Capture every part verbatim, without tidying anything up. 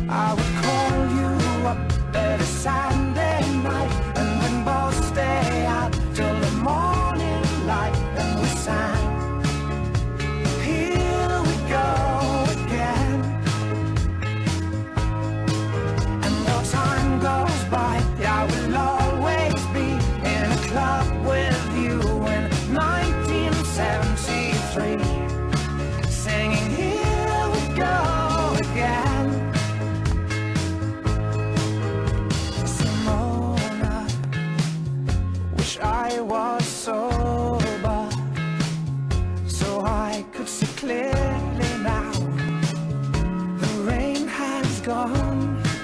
I would call you up every Sunday night, and we'd both stay out till the morning light, and we sang, here we go again. And though time goes by, I will always be in a club with you in nineteen seventy-three, singing here we go again. Simona, wish I was sober so I could see clearly now. The rain has gone.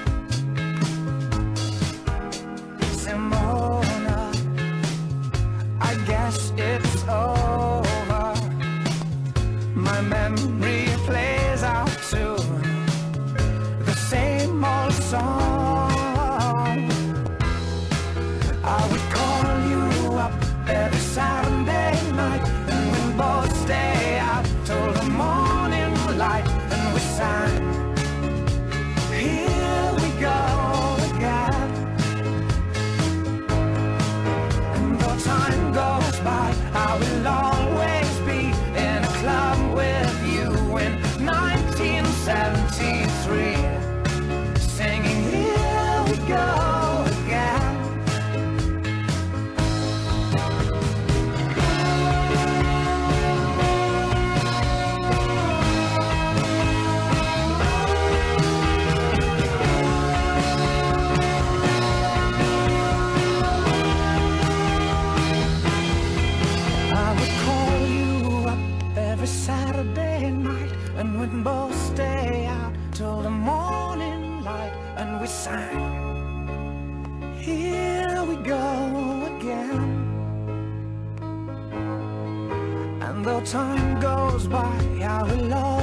Simona, I guess it's over. My memory plays out to the same old song. I would call you up every Saturday night, and we'd both stay out till the morning light, and we sang, here we go again. And though time goes by, I will always be in a club with you in nineteen seventy-three, singing here we go again. I would call you up every Saturday night, and we'd both stay out till the morning light, and we sang, here we go again. And though time goes by, I will always